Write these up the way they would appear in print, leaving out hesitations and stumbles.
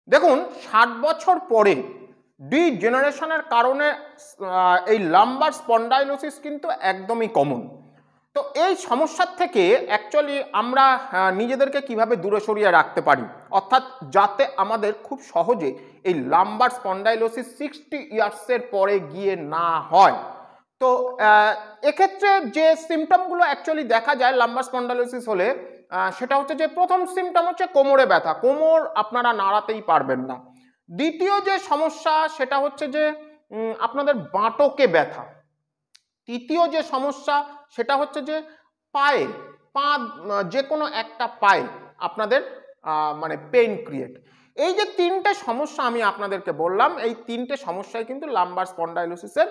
দেখুন 60 বছর পরে ডিজেনারেশনের কারণে এই লাম্বার স্পন্ডাইলোসিস কিন্তু একদমই কমন। তো এই সমস্যার থেকে অ্যাকচুয়ালি আমরা নিজেদেরকে কিভাবে দূরে সরিয়ে রাখতে পারি, অর্থাৎ যাতে আমাদের খুব সহজে এই লাম্বার স্পন্ডাইলোসিস 60 ইয়ার্সের পরে গিয়ে না হয়। তো এক্ষেত্রে যে সিমটমগুলো অ্যাকচুয়ালি দেখা যায় লাম্বার স্পন্ডাইলোসিস হলে, সেটা হচ্ছে যে প্রথম সিমটম হচ্ছে কোমরে ব্যথা, কোমর আপনারা নাড়াতেই পারবেন না। দ্বিতীয় যে সমস্যা সেটা হচ্ছে যে আপনাদের বাঁটকে ব্যথা। তৃতীয় যে সমস্যা সেটা হচ্ছে যে পায়ে, যে কোনো একটা পায়ে আপনাদের মানে পেইন ক্রিয়েট। এই যে তিনটে সমস্যা আমি আপনাদেরকে বললাম, এই তিনটে সমস্যাই কিন্তু লাম্বার স্পন্ডাইলোসিসের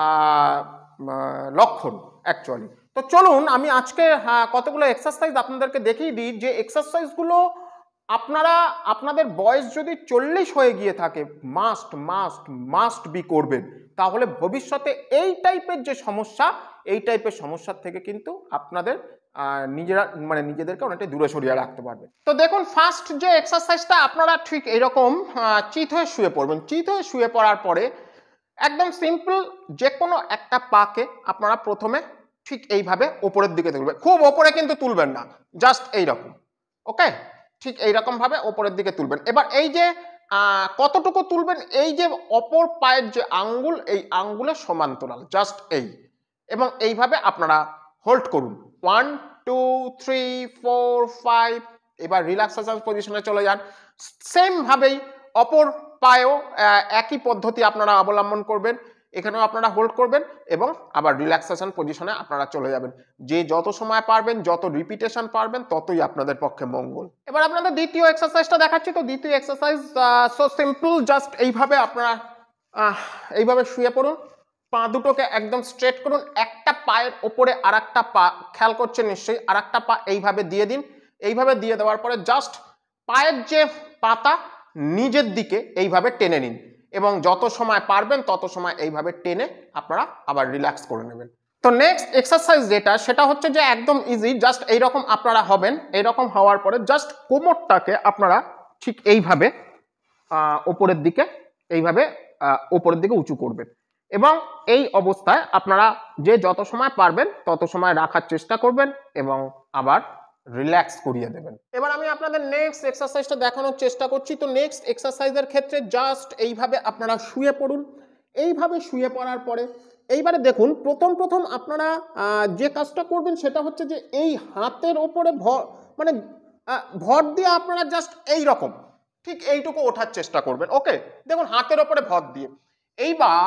লক্ষণ অ্যাকচুয়ালি। তো চলুন আমি আজকে কতগুলো এক্সারসাইজ আপনাদেরকে দেখিয়ে দিই, যে এক্সারসাইজগুলো আপনারা আপনাদের বয়স যদি 40 হয়ে গিয়ে থাকে মাস্ট বি করবেন, তাহলে ভবিষ্যতে এই টাইপের যে সমস্যা, এই টাইপের সমস্যার থেকে কিন্তু আপনাদের নিজেদেরকে অনেকটা দূরে সরিয়ে রাখতে পারবে। তো দেখুন ফার্স্ট যে এক্সারসাইজটা, আপনারা ঠিক এরকম চিত হয়ে শুয়ে পড়বেন। চিত হয়ে শুয়ে পড়ার পরে একদম সিম্পল যে কোনো একটা পাকে আপনারা প্রথমে ঠিক এইভাবে ওপরের দিকে তুলবেন। খুব ওপরে কিন্তু তুলবেন না, জাস্ট এইরকম, ওকে, ঠিক এইরকম ভাবে ওপরের দিকে তুলবেন। এবার এই যে কতটুকু তুলবেন, এই যে অপর পায়ের যে আঙ্গুল, এই আঙ্গুলের সমান্তরাল, জাস্ট এই, এবং এইভাবে আপনারা হোল্ড করুন 1 2 3 4 5। এবার রিল্যাক্সেশন পজিশনে চলে যান। সেম ভাবেই অপর পায়েও একই পদ্ধতি আপনারা অবলম্বন করবেন। এখানেও আপনারা হোল্ড করবেন এবং আবার রিল্যাক্সেশন পজিশনে আপনারা চলে যাবেন। যে যত সময় পারবেন, যত রিপিটেশন পারবেন, ততই আপনাদের পক্ষে মঙ্গল। এবার আপনাদের দ্বিতীয় এক্সারসাইজটা দেখাচ্ছি। তো দ্বিতীয় এক্সারসাইজ সো সিম্পল, জাস্ট এইভাবে আপনারা এইভাবে শুয়ে পড়ুন, পা দুটোকে একদম স্ট্রেট করুন, একটা পায়ের ওপরে আর একটা পা, খেয়াল করছেন নিশ্চয়ই, আর একটা পা এইভাবে দিয়ে দিন। এইভাবে দিয়ে দেওয়ার পরে জাস্ট পায়ের যে পাতা নিজের দিকে এইভাবে টেনে নিন, এবং যত সময় পারবেন তত সময় এইভাবে টেনে আপনারা আবার রিল্যাক্স করে নেবেন। তো নেক্সট এক্সারসাইজ যেটা, সেটা হচ্ছে যে একদম ইজি, জাস্ট এইরকম আপনারা হবেন। এইরকম হওয়ার পরে জাস্ট কোমরটাকে আপনারা ঠিক এইভাবে ওপরের দিকে, এইভাবে ওপরের দিকে উঁচু করবেন, এবং এই অবস্থায় আপনারা যে যত সময় পারবেন তত সময় রাখার চেষ্টা করবেন এবং আবার রিল্যাক্স করিয়ে দেবেন। এবার আমি আপনাদের নেক্সট এক্সারসাইজটা দেখানোর চেষ্টা করছি। তো নেক্সট এক্সারসাইজের ক্ষেত্রে জাস্ট এইভাবে আপনারা শুয়ে পড়ুন। এইভাবে শুয়ে পড়ার পরে এইবারে দেখুন প্রথম আপনারা যে কাজটা করবেন সেটা হচ্ছে যে এই হাতের ওপরে ভর দিয়ে আপনারা জাস্ট এই রকম ঠিক এইটুকু ওঠার চেষ্টা করবেন। ওকে, দেখুন হাতের ওপরে ভর দিয়ে। এইবার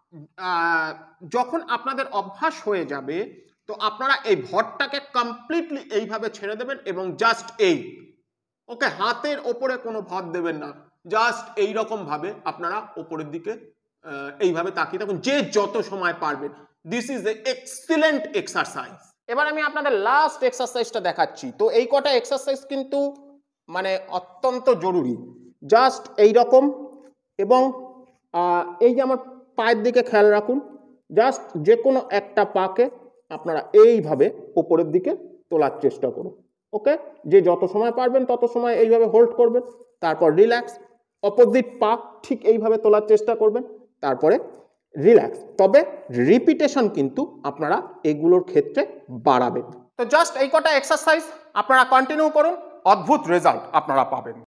যখন আপনাদের অভ্যাস হয়ে যাবে, তো আপনারা এই ভরটাকে কমপ্লিটলি এইভাবে ছেড়ে দেবেন এবং জাস্ট এই, ওকে, হাতের ওপরে কোনো ভর দেবেন না, জাস্ট এইরকম ভাবে আপনারা ওপরের দিকে এইভাবে তাকিয়ে থাকুন যে যত সময় পারবেন। This is a excellent exercise. এবার আমি আপনাদের লাস্ট এক্সারসাইজটা দেখাচ্ছি। তো এই কটা এক্সারসাইজ কিন্তু মানে অত্যন্ত জরুরি। জাস্ট এইরকম, এবং এই যে আমার পায়ের দিকে খেয়াল রাখুন, জাস্ট যে কোনো একটা পাকে আপনারা এইভাবে ওপরের দিকে তোলার চেষ্টা করুন। ওকে, যে যত সময় পারবেন তত সময় এইভাবে হোল্ড করবেন, তারপর রিল্যাক্স, অপোজিট পা ঠিক এইভাবে তোলার চেষ্টা করবেন, তারপরে রিল্যাক্স। তবে রিপিটেশন কিন্তু আপনারা এগুলোর ক্ষেত্রে বাড়াবেন। তো জাস্ট এই কটা এক্সারসাইজ আপনারা কন্টিনিউ করুন, অদ্ভুত রেজাল্ট আপনারা পাবেন।